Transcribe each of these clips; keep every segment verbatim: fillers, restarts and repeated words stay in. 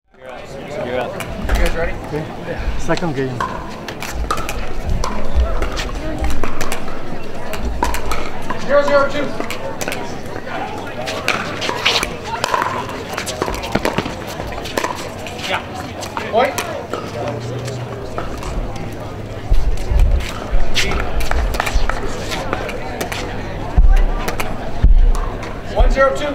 You're up. You're up. You guys ready? Okay. Yeah. Second game. Zero zero two. Yeah. Point. One zero two.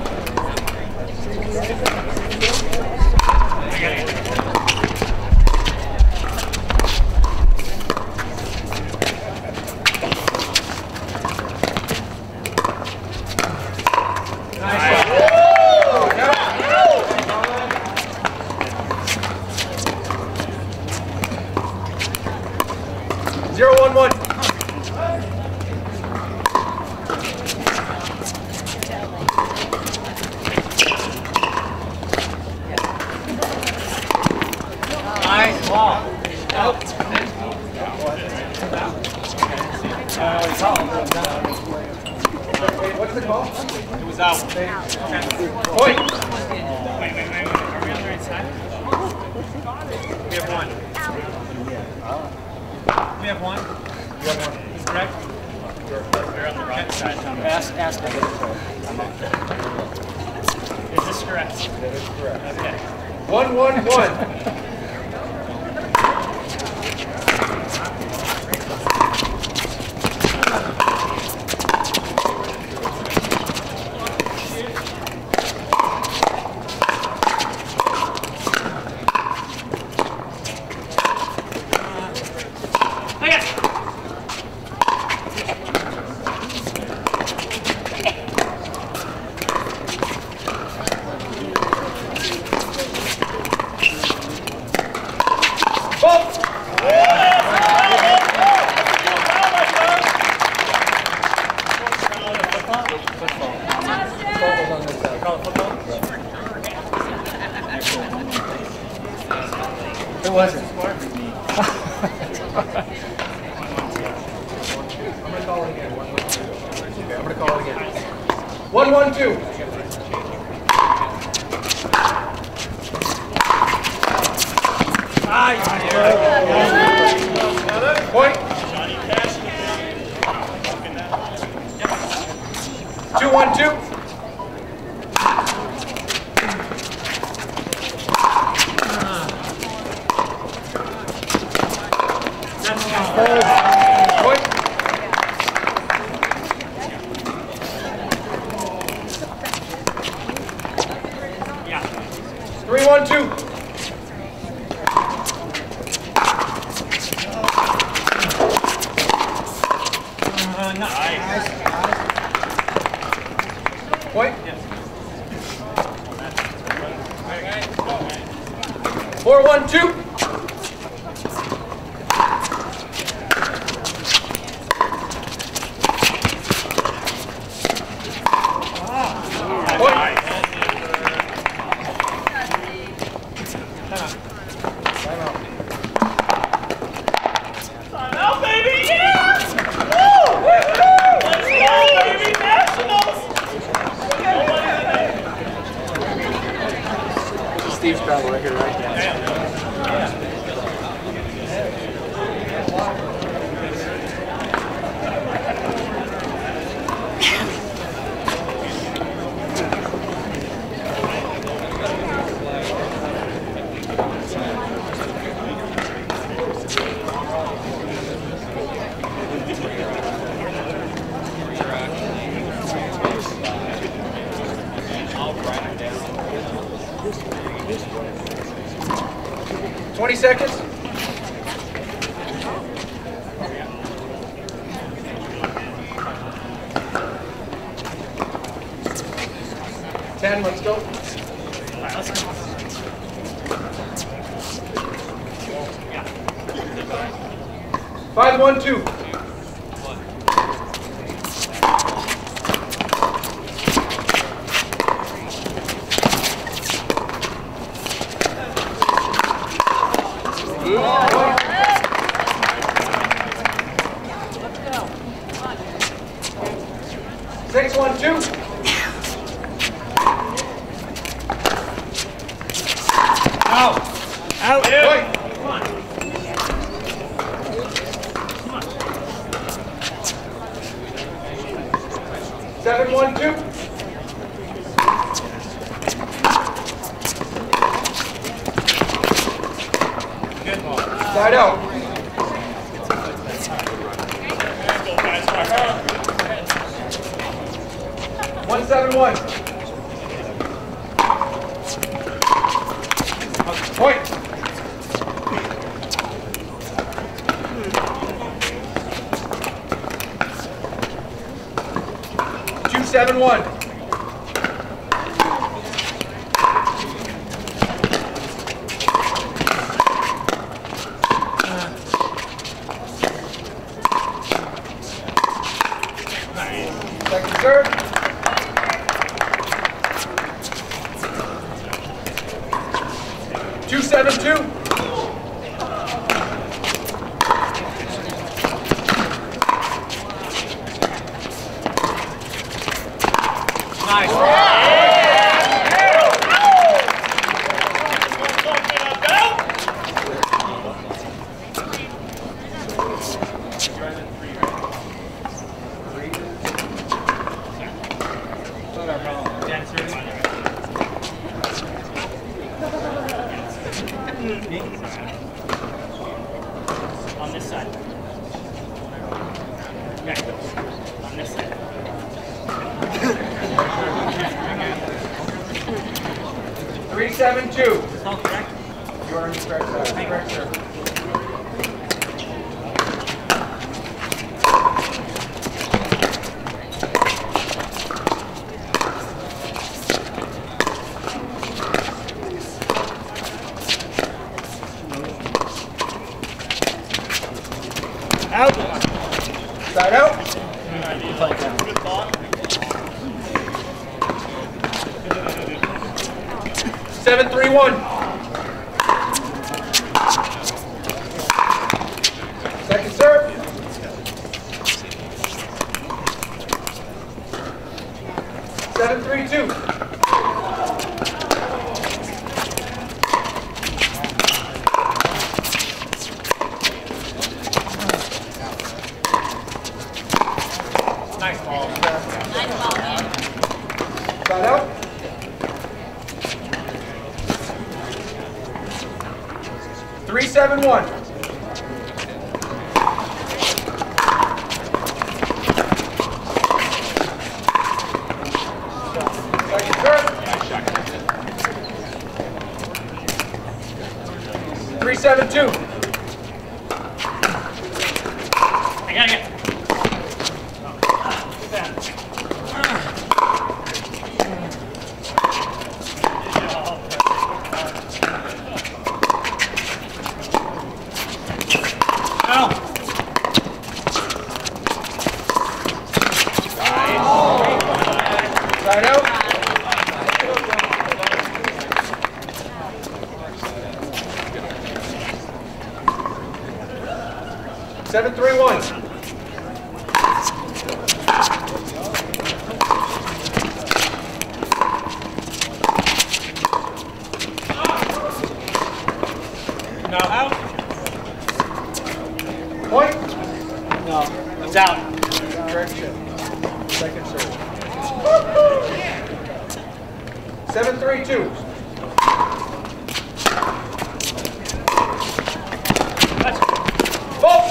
Zero one one. Nice ball. Out. What's the call? It was out. Point. Wait, wait, wait, wait. Are we on the right side? We have one. We have one. We have one. Is correct? We're on the right side. Ask, ask me. Is this correct? That is correct. Okay. One, one, one. It wasn't. I'm gonna call it again. One, one, two. Okay, I'm gonna call it again. One, one, two. Ah, point. Two, one, two. Point. Yeah. Three, one, two. Uh, nice. Point. Yes. Four, one, two. Steve's travel right here, right? Twenty seconds. Ten, let's go. Five, one, two. Six, one, two. Out. Out. Point. Come on. Come on. Seven, one, two. Good ball. Side out. One, seven, one. Point. Two, seven, one. Second serve. Two, seven, two. Nice. On this side. Okay. On this side. Three, seven, two. All correct. You are on the correct side. Correct, sir. Out. Side out. Good ball. Seven, three, one. Second serve. Seven, three, two. Nice ball. Nice ball, man. Side out. Three, seven, one. Second serve. Three, seven, two. I gotta get. Side out. Seven, three, one. Now out. Point. No, it's out. Correction. Second serve. Seven, three, two. Ball.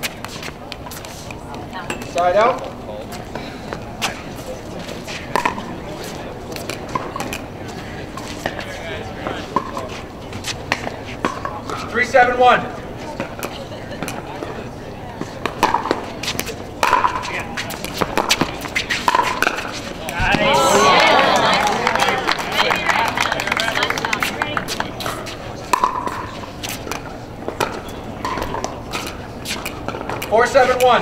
Side out. Three, seven, one. Four, seven, one.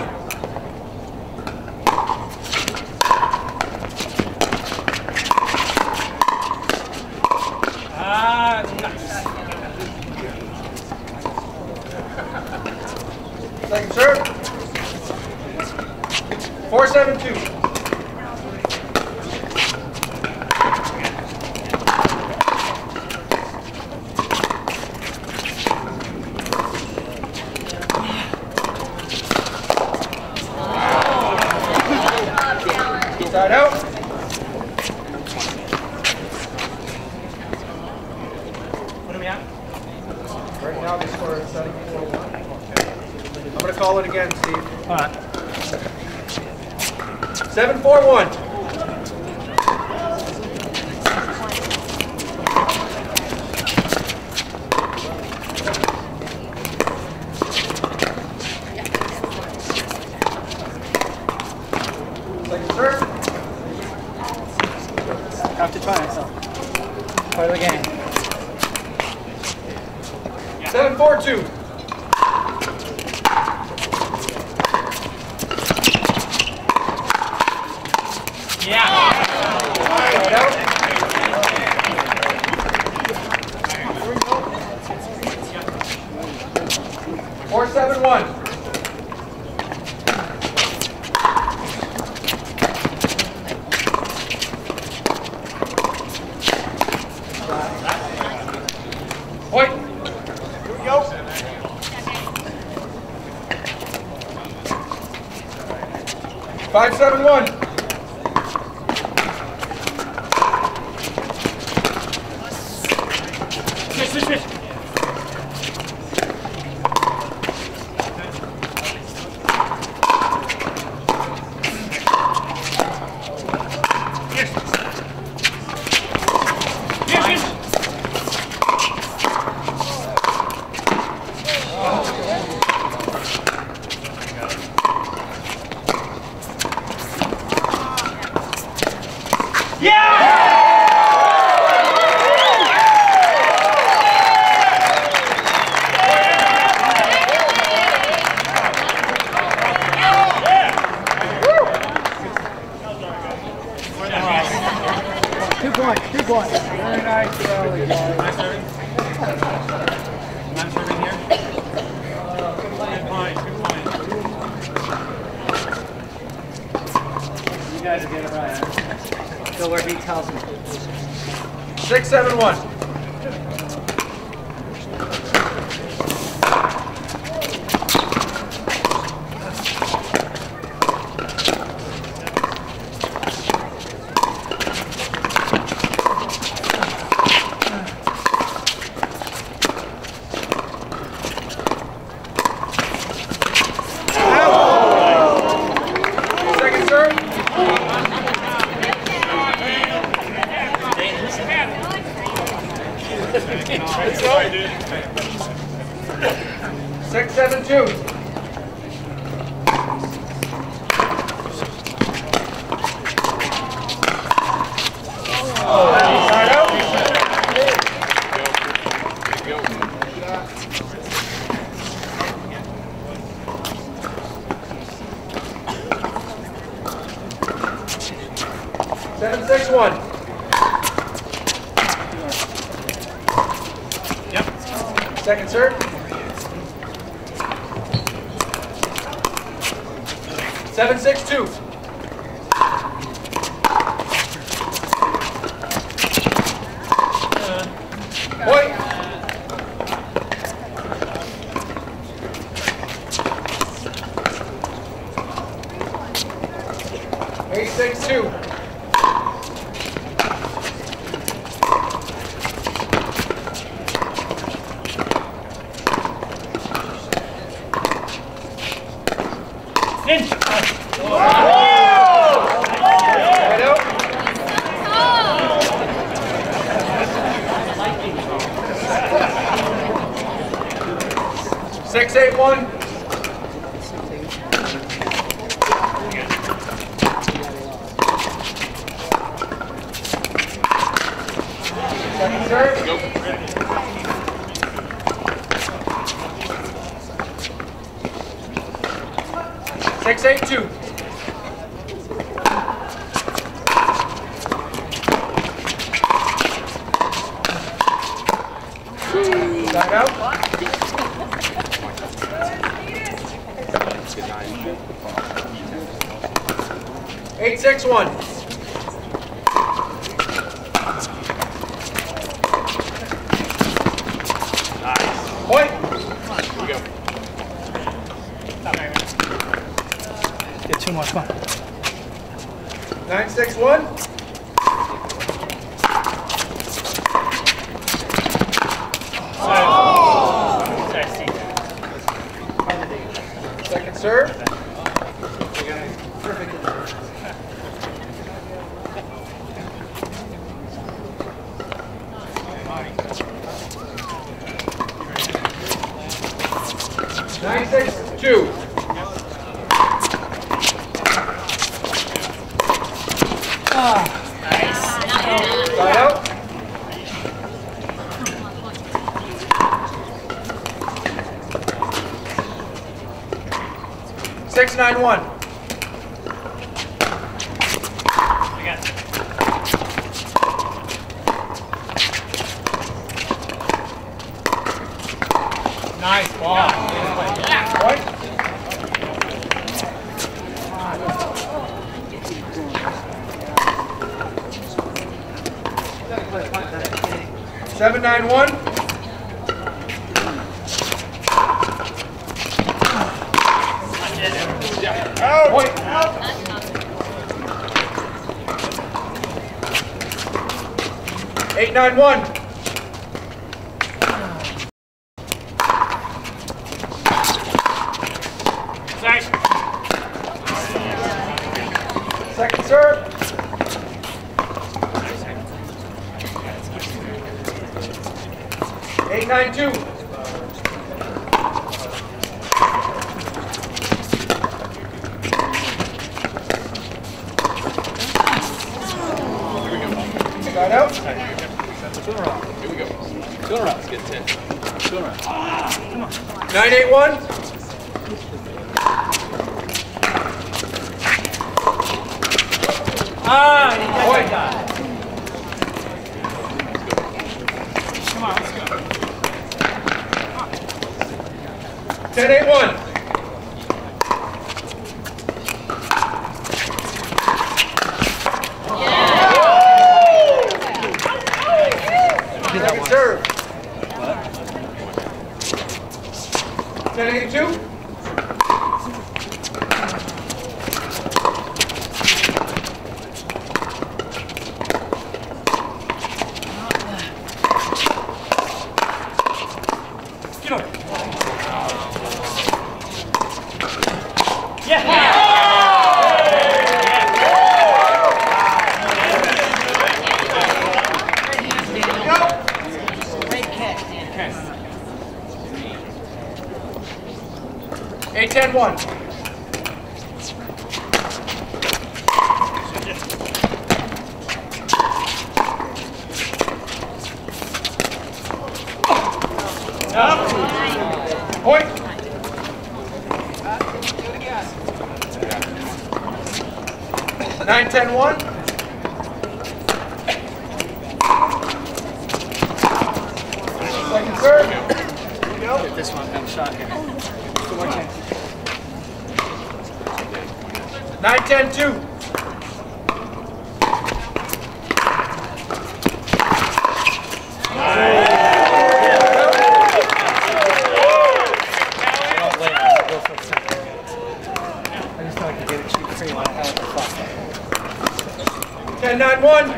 Ah, nice. Second serve. Four, seven, two. call it again, Steve. All right. Seven, four, one. Second serve. Have to try myself. Part of the game. Seven, four, two. Yeah. Right out. Four, seven, one. Point. Here we go. Five, seven, one. Switch, switch, switch. Two points, two points. Very nice rally, guys. I'm serving. I'm serving here. Good point, good point. You guys will get it right. Go where he tells me. Six, seven, one. Second serve. Six, seven, two. Side out. Seven, six, one. Yep. Second serve. Seven, six, two. Point. Eight, six, two. In. Right out. Six, eight, one. Second serve. Six, eight, two. Side out. Eight, six, one. Point. Get two more, come on. Nine, six, one. Second Nine six two. Side out. Six nine one. I got it. Nice ball. Yeah. Point. Seven nine one. Out. Point. Out. Eight nine one. Second serve. Eight nine two. Side out. Turn around. Here we go. Turn around. Let's get ten. Turn around. Ah, come on. Nine eight one. Ah, you got Point. that guy. Come on, let's go. Ten eight one. Second serve. Ten eight two. Get over. Yeah. Eight ten one. Point. Nine ten one. Second serve. Get this one, have a shot here. Two more chance. Nine ten two. I just thought I could get a cheap free one. I had the fuck. Ten nine one.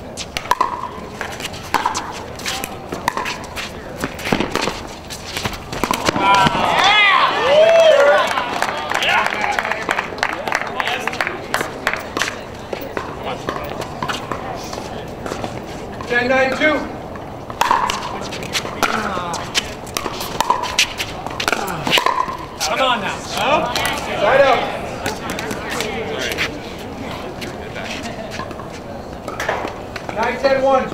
Ten nine two. Come on now. Side out. Nine ten one.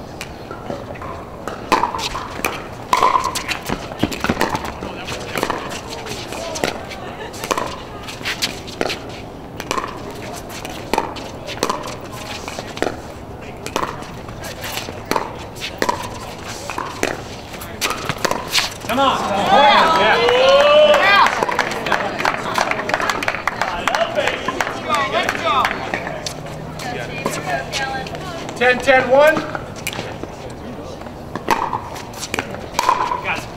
Come on. Yeah. Ten ten one. Got it.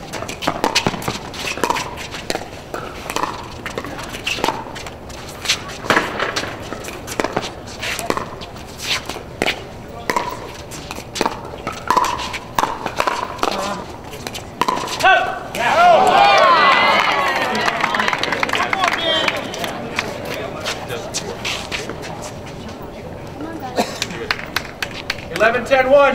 Eleven ten one.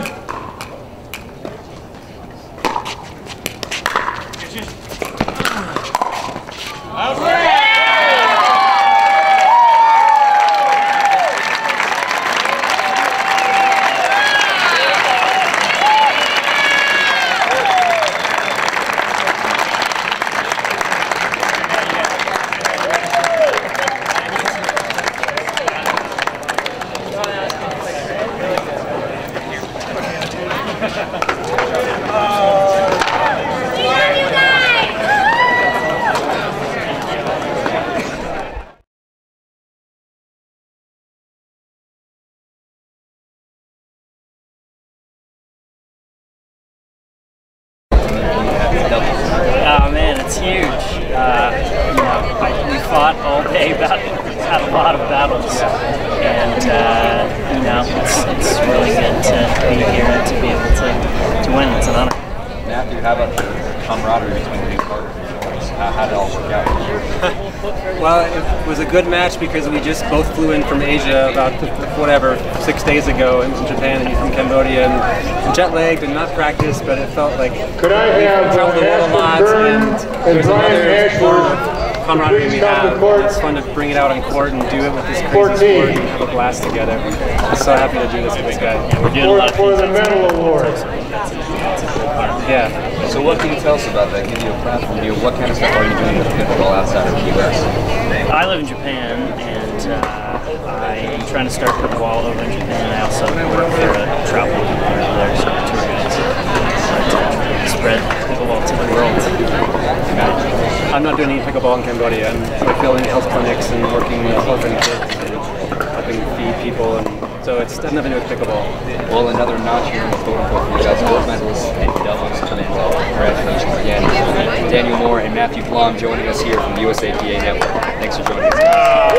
day about had a lot of battles, and uh, you know it's, it's really good to be here and to be able to to win. It's an honor. Matthew, how about the camaraderie between the new partners? Uh, how did it all work out? Well, it was a good match because we just both flew in from Asia about whatever six days ago. He was in Japan and he's from Cambodia, and jet lagged and not practiced, but it felt like Could I have we traveled the world a lot, and there's another form of camaraderie we have. It's fun to bring it out on court and do it with this crazy sport and have a blast together. I'm so happy to do this with this guy. Yeah, we're doing a lot of for the medal award. Yeah. So what can you tell us about that? Give you a platform. You, what kind of stuff are you doing with pickleball outside of the U S? I live in Japan, and uh, I'm trying to start pickleball over in Japan. I also work for a travel company over there, so tour guides. But uh, spread pickleball to the world. I'm not doing any pickleball in Cambodia. I'm building health clinics and working with orphan kids and helping feed people, and so it's has nothing to do with pickleball. Well, another notch here in the photo for you guys. Gold medalists in doubles. Congratulations again. Daniel Moore and Matthew Blom joining us here from the U S A P A Network. Thanks for joining us.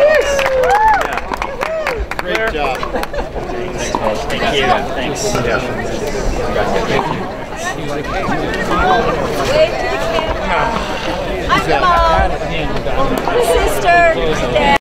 Great job. Thanks, Paul. Thank you. Thanks. Yeah. Thank you. Wave to the camera. I'm Mom. Sister. Dad.